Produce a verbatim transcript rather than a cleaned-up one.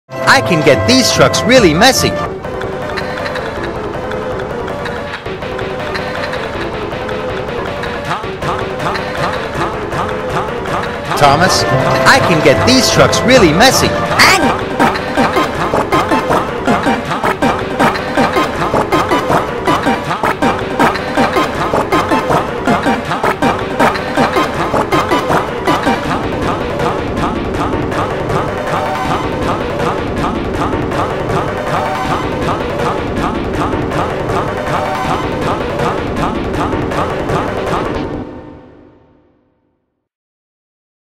I can get these trucks really messy. Thomas, I can get these trucks really messy. And